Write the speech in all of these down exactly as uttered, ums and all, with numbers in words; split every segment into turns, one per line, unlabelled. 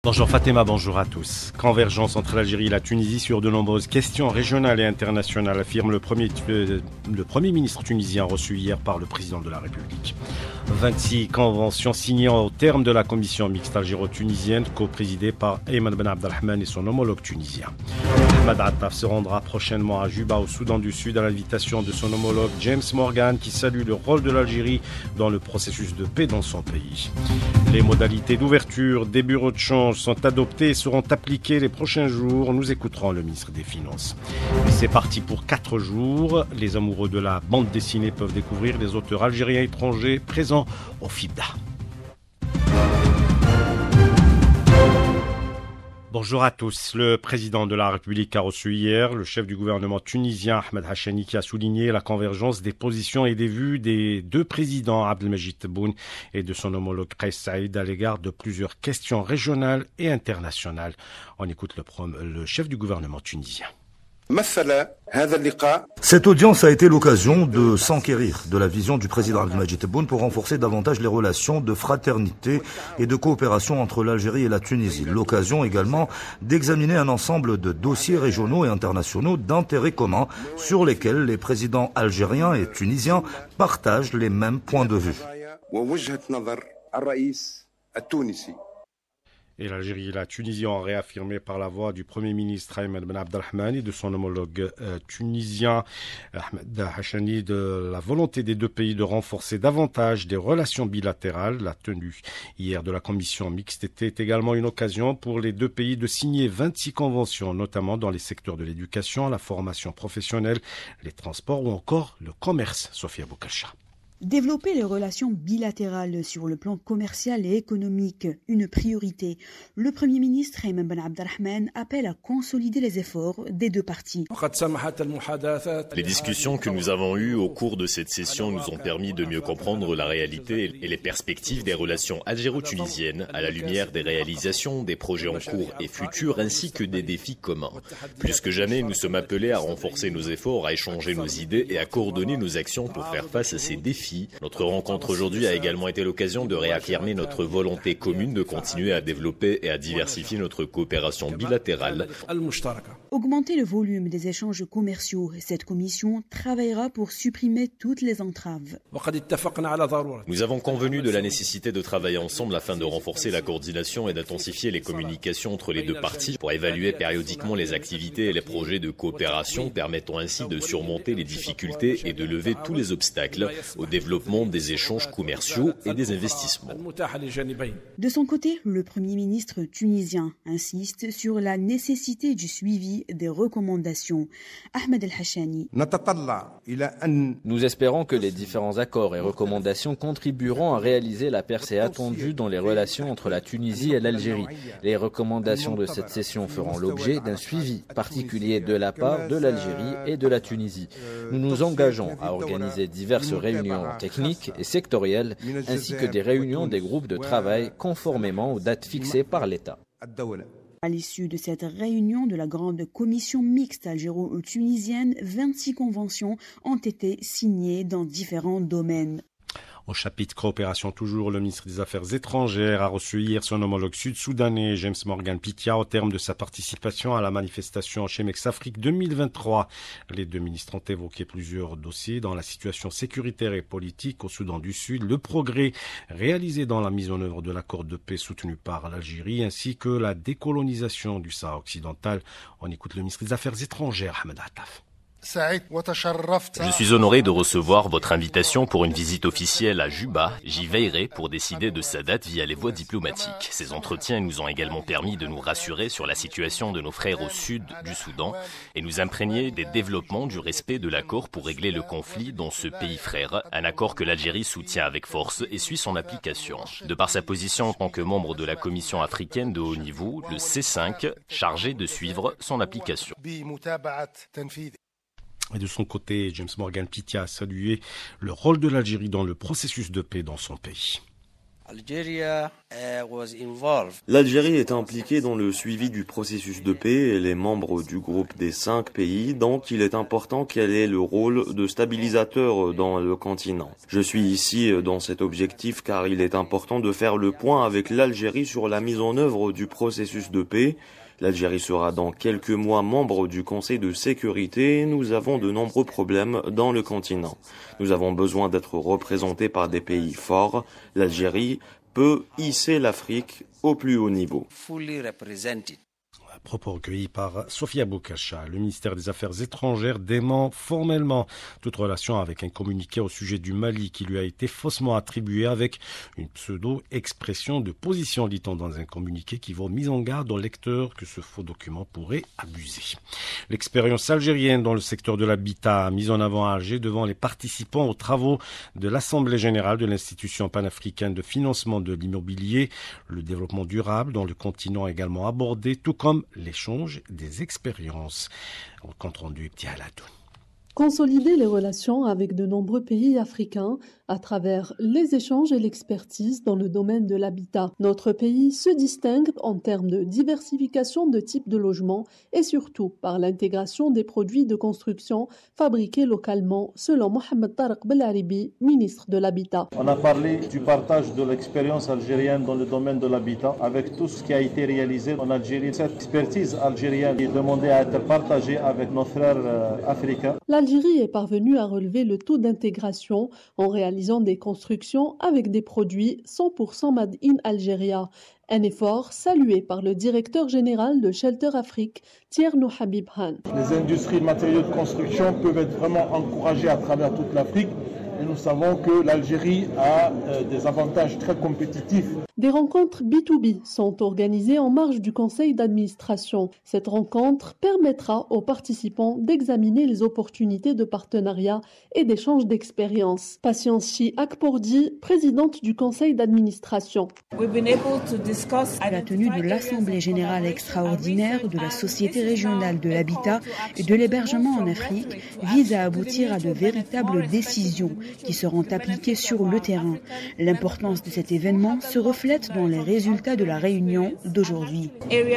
Bonjour Fatima, bonjour à tous. Convergence entre l'Algérie et la Tunisie sur de nombreuses questions régionales et internationales, affirme le premier, euh, le premier ministre tunisien reçu hier par le président de la République. vingt-six conventions signées au terme de la commission mixte algéro-tunisienne co-présidée par Ayman Ben Abdelrahman et son homologue tunisien. Ahmed Attaf se rendra prochainement à Juba au Soudan du Sud à l'invitation de son homologue James Morgan qui salue le rôle de l'Algérie dans le processus de paix dans son pays. Les modalités d'ouverture des bureaux de change sont adoptées et seront appliquées les prochains jours. Nous écouterons le ministre des Finances. Et c'est parti pour quatre jours. Les amoureux de la bande dessinée peuvent découvrir les auteurs algériens étrangers présents au FIBDA. Bonjour à tous. Le président de la République a reçu hier le chef du gouvernement tunisien Ahmed Hachani qui a souligné la convergence des positions et des vues des deux présidents Abdelmajid Tebboune et de son homologue Kais Saïd à l'égard de plusieurs questions régionales et internationales. On écoute le, prom- le chef du gouvernement tunisien.
Cette audience a été l'occasion de s'enquérir de la vision du président Abdelmajid Tebboune pour renforcer davantage les relations de fraternité et de coopération entre l'Algérie et la Tunisie. L'occasion également d'examiner un ensemble de dossiers régionaux et internationaux d'intérêt commun sur lesquels les présidents algériens et tunisiens partagent les mêmes points de vue.
Et l'Algérie et la Tunisie ont réaffirmé par la voix du Premier ministre Ayman Ben Abdelrahman et de son homologue euh, tunisien Ahmed Hachani de la volonté des deux pays de renforcer davantage des relations bilatérales. La tenue hier de la commission mixte était également une occasion pour les deux pays de signer vingt-six conventions, notamment dans les secteurs de l'éducation, la formation professionnelle, les transports ou encore le commerce. Sophia Boukalcha.
Développer les relations bilatérales sur le plan commercial et économique, une priorité. Le Premier ministre Ayman Ben Abdelrahman appelle à consolider les efforts des deux parties.
Les discussions que nous avons eues au cours de cette session nous ont permis de mieux comprendre la réalité et les perspectives des relations algéro-tunisiennes à la lumière des réalisations, des projets en cours et futurs ainsi que des défis communs. Plus que jamais, nous sommes appelés à renforcer nos efforts, à échanger nos idées et à coordonner nos actions pour faire face à ces défis. Notre rencontre aujourd'hui a également été l'occasion de réaffirmer notre volonté commune de continuer à développer et à diversifier notre coopération bilatérale.
Augmenter le volume des échanges commerciaux. Cette commission travaillera pour supprimer toutes les entraves.
Nous avons convenu de la nécessité de travailler ensemble afin de renforcer la coordination et d'intensifier les communications entre les deux parties pour évaluer périodiquement les activités et les projets de coopération permettant ainsi de surmonter les difficultés et de lever tous les obstacles au développement des échanges commerciaux et des investissements.
De son côté, le Premier ministre tunisien insiste sur la nécessité du suivi des recommandations. Ahmed El Hachani.
Nous espérons que les différents accords et recommandations contribueront à réaliser la percée attendue dans les relations entre la Tunisie et l'Algérie. Les recommandations de cette session feront l'objet d'un suivi particulier de la part de l'Algérie et de la Tunisie. Nous nous engageons à organiser diverses réunions techniques et sectorielles ainsi que des réunions des groupes de travail conformément aux dates fixées par l'État.
À l'issue de cette réunion de la grande commission mixte algéro-tunisienne, vingt-six conventions ont été signées dans différents domaines.
Au chapitre coopération toujours, le ministre des Affaires étrangères a reçu hier son homologue sud-soudanais James Morgan Pitia au terme de sa participation à la manifestation Chemex Afrique deux mille vingt-trois. Les deux ministres ont évoqué plusieurs dossiers dans la situation sécuritaire et politique au Soudan du Sud, le progrès réalisé dans la mise en œuvre de l'accord de paix soutenu par l'Algérie ainsi que la décolonisation du Sahara occidental. On écoute le ministre des Affaires étrangères Ahmed Attaf.
Je suis honoré de recevoir votre invitation pour une visite officielle à Juba. J'y veillerai pour décider de sa date via les voies diplomatiques. Ces entretiens nous ont également permis de nous rassurer sur la situation de nos frères au sud du Soudan et nous imprégner des développements du respect de l'accord pour régler le conflit dans ce pays frère, un accord que l'Algérie soutient avec force et suit son application. De par sa position en tant que membre de la Commission africaine de haut niveau, le C cinq, chargé de suivre son application.
Et de son côté, James Morgan Pitia a salué le rôle de l'Algérie dans le processus de paix dans son pays.
L'Algérie est impliquée dans le suivi du processus de paix et les membres du groupe des cinq pays, donc il est important qu'elle ait le rôle de stabilisateur dans le continent. Je suis ici dans cet objectif car il est important de faire le point avec l'Algérie sur la mise en œuvre du processus de paix. L'Algérie sera dans quelques mois membre du Conseil de sécurité et nous avons de nombreux problèmes dans le continent. Nous avons besoin d'être représentés par des pays forts. L'Algérie peut hisser l'Afrique au plus haut niveau.
Propos recueillis par Sofia Boukacha. Le ministère des Affaires étrangères dément formellement toute relation avec un communiqué au sujet du Mali qui lui a été faussement attribué avec une pseudo-expression de position, dit-on dans un communiqué qui vaut mise en garde au lecteur que ce faux document pourrait abuser. L'expérience algérienne dans le secteur de l'habitat a mis en avant à Alger devant les participants aux travaux de l'Assemblée générale de l'Institution panafricaine de financement de l'immobilier. Le développement durable dans le continent a également abordé, tout comme l'échange des expériences. Au compte rendu, Ptia Aladoun.
Consolider les relations avec de nombreux pays africains à travers les échanges et l'expertise dans le domaine de l'habitat. Notre pays se distingue en termes de diversification de types de logements et surtout par l'intégration des produits de construction fabriqués localement, selon Mohamed Tarek Belaribi, ministre de l'Habitat.
On a parlé du partage de l'expérience algérienne dans le domaine de l'habitat avec tout ce qui a été réalisé en Algérie. Cette expertise algérienne est demandée à être partagée avec nos frères euh, africains.
L'Algérie est parvenue à relever le taux d'intégration en réalisant des constructions avec des produits cent pour cent Made in Algeria. Un effort salué par le directeur général de Shelter Afrique, Tierno Habib Han.
Les industries de matériaux de construction peuvent être vraiment encouragées à travers toute l'Afrique. Et nous savons que l'Algérie a euh, des avantages très compétitifs.
Des rencontres B deux B sont organisées en marge du conseil d'administration. Cette rencontre permettra aux participants d'examiner les opportunités de partenariat et d'échange d'expériences. Patience Chi Akpordi, présidente du conseil d'administration.
À la tenue de l'Assemblée générale extraordinaire de la Société régionale de l'habitat et de l'hébergement en Afrique vise à aboutir à de véritables décisions qui seront appliquées sur le terrain. L'importance de cet événement se reflète dans les résultats de la réunion d'aujourd'hui.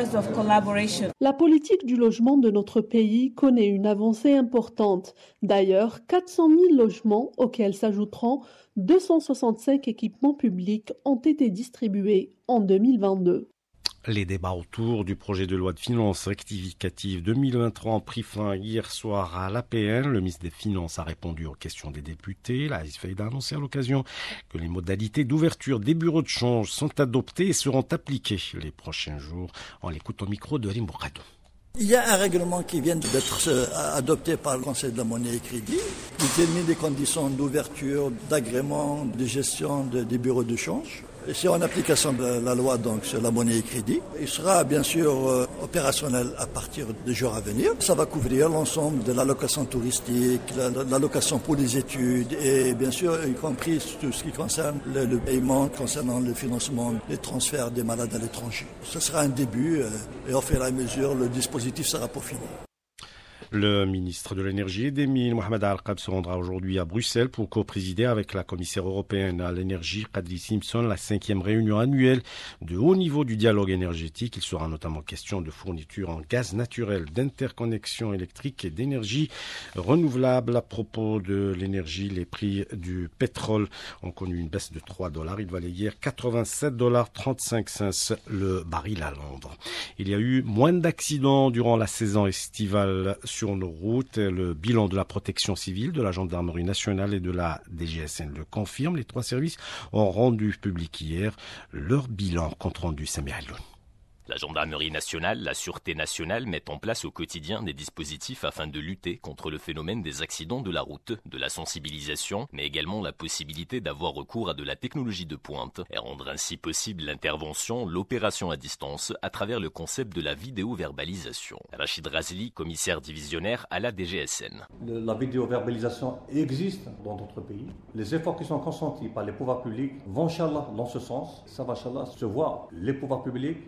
La politique du logement de notre pays connaît une avancée importante. D'ailleurs, quatre cent mille logements, auxquels s'ajouteront deux cent soixante-cinq équipements publics, ont été distribués en deux mille vingt-deux.
Les débats autour du projet de loi de finances rectificative deux mille vingt-trois ont pris fin hier soir à l'A P N. Le ministre des Finances a répondu aux questions des députés. La S F A a annoncé à l'occasion que les modalités d'ouverture des bureaux de change sont adoptées et seront appliquées les prochains jours. On l'écoute au micro de Alim Bourkadou.
Il y a un règlement qui vient d'être adopté par le Conseil de la monnaie et crédit qui détermine les conditions d'ouverture, d'agrément, de gestion de, des bureaux de change. Et c'est en application de la loi donc sur la monnaie et crédit. Il sera bien sûr euh, opérationnel à partir des jours à venir. Ça va couvrir l'ensemble de l'allocation touristique, l'allocation pour les études et bien sûr y compris tout ce qui concerne le, le paiement concernant le financement des transferts des malades à l'étranger. Ce sera un début euh, et au fur et à mesure le dispositif sera peaufiné.
Le ministre de l'Énergie et des Mines, Mohamed Al-Qab, se rendra aujourd'hui à Bruxelles pour co-présider avec la commissaire européenne à l'énergie, Kadri Simpson, la cinquième réunion annuelle de haut niveau du dialogue énergétique. Il sera notamment question de fourniture en gaz naturel, d'interconnexion électrique et d'énergie renouvelable. À propos de l'énergie, les prix du pétrole ont connu une baisse de trois dollars. Il valait hier quatre-vingt-sept dollars trente-cinq cents le baril à Londres. Il y a eu moins d'accidents durant la saison estivale sur nos routes. Le bilan de la protection civile, de la gendarmerie nationale et de la D G S N le confirme. Les trois services ont rendu public hier leur bilan. Compte rendu Samir Alloun.
La gendarmerie nationale, la sûreté nationale mettent en place au quotidien des dispositifs afin de lutter contre le phénomène des accidents de la route, de la sensibilisation, mais également la possibilité d'avoir recours à de la technologie de pointe et rendre ainsi possible l'intervention, l'opération à distance à travers le concept de la vidéo-verbalisation. Rachid Razli, commissaire divisionnaire à la D G S N.
Le, la vidéo-verbalisation existe dans d'autres pays. Les efforts qui sont consentis par les pouvoirs publics vont, inchallah, dans ce sens. Ça va, inchallah, se voir. Les pouvoirs publics font de leur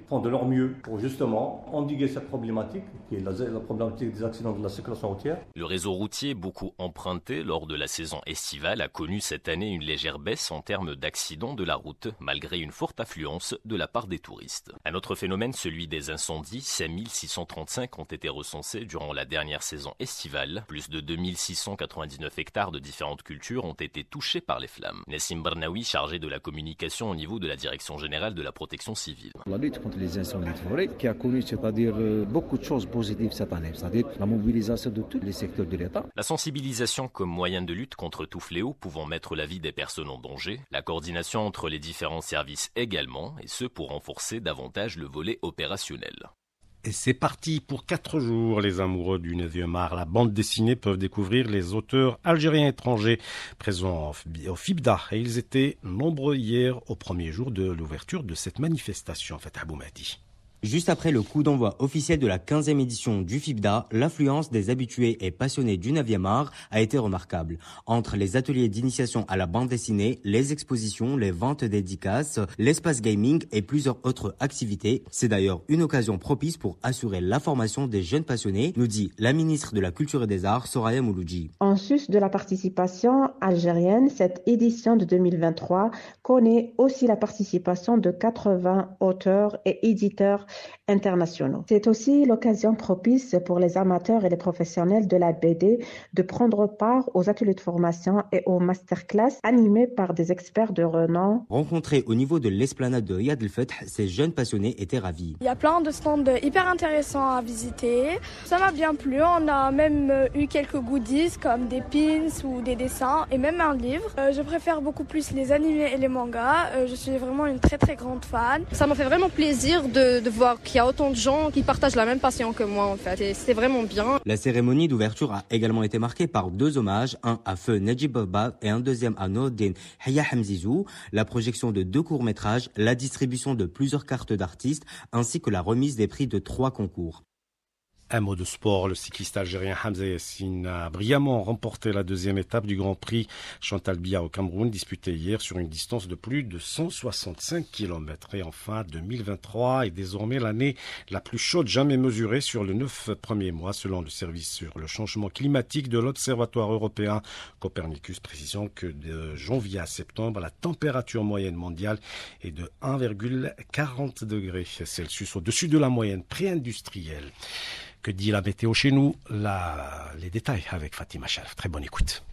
mieux pour justement endiguer cette problématique, qui est la, la problématique des accidents de la circulation routière.
Le réseau routier, beaucoup emprunté lors de la saison estivale, a connu cette année une légère baisse en termes d'accidents de la route, malgré une forte affluence de la part des touristes. Un autre phénomène, celui des incendies, cinq mille six cent trente-cinq ont été recensés durant la dernière saison estivale. Plus de deux mille six cent quatre-vingt-dix-neuf hectares de différentes cultures ont été touchés par les flammes. Nassim Barnaoui, chargé de la communication au niveau de la Direction générale de la protection civile.
La lutte contre les incendies de forêt qui a connu, c'est-à-dire beaucoup de choses positives cette année, c'est-à-dire la mobilisation de tous les secteurs de l'État.
La sensibilisation comme moyen de lutte contre tout fléau pouvant mettre la vie des personnes en danger, la coordination entre les différents services également, et ce pour renforcer davantage le volet opérationnel.
Et c'est parti pour quatre jours. Les amoureux du neuvième art, la bande dessinée, peuvent découvrir les auteurs algériens étrangers présents au FIBDA. Et ils étaient nombreux hier au premier jour de l'ouverture de cette manifestation. En fait, Abou Mahdi.
Juste après le coup d'envoi officiel de la quinzième édition du FIBDA, l'affluence des habitués et passionnés du neuvième art a été remarquable. Entre les ateliers d'initiation à la bande dessinée, les expositions, les ventes dédicaces, l'espace gaming et plusieurs autres activités, c'est d'ailleurs une occasion propice pour assurer la formation des jeunes passionnés, nous dit la ministre de la Culture et des Arts, Soraya Mouloudji.
En sus de la participation algérienne, cette édition de deux mille vingt-trois connaît aussi la participation de quatre-vingts auteurs et éditeurs internationaux. C'est aussi l'occasion propice pour les amateurs et les professionnels de la B D de prendre part aux ateliers de formation et aux masterclass animés par des experts de renom.
Rencontrés au niveau de l'esplanade de Riyad el-Fath, ces jeunes passionnés étaient ravis.
Il y a plein de stands hyper intéressants à visiter. Ça m'a bien plu. On a même eu quelques goodies comme des pins ou des dessins et même un livre. Euh, je préfère beaucoup plus les animés et les mangas. Euh, je suis vraiment une très très grande fan.
Ça m'a fait vraiment plaisir de, de voir qu'il y a autant de gens qui partagent la même passion que moi en fait, et c'est vraiment bien.
La cérémonie d'ouverture a également été marquée par deux hommages, un à feu Najib Baba et un deuxième à Noordin Haya Hamzizou, la projection de deux courts-métrages, la distribution de plusieurs cartes d'artistes ainsi que la remise des prix de trois concours.
Un mot de sport, le cycliste algérien Hamza Yassine a brillamment remporté la deuxième étape du Grand Prix Chantal Biya au Cameroun, disputé hier sur une distance de plus de cent soixante-cinq kilomètres. Et enfin, deux mille vingt-trois est désormais l'année la plus chaude jamais mesurée sur les neuf premiers mois, selon le service sur le changement climatique de l'Observatoire européen Copernicus, précisant que de janvier à septembre, la température moyenne mondiale est de un virgule quarante degrés Celsius, au-dessus de la moyenne pré-industrielle. Que dit la météo chez nous? La, les détails avec Fatima Sharif. Très bonne écoute.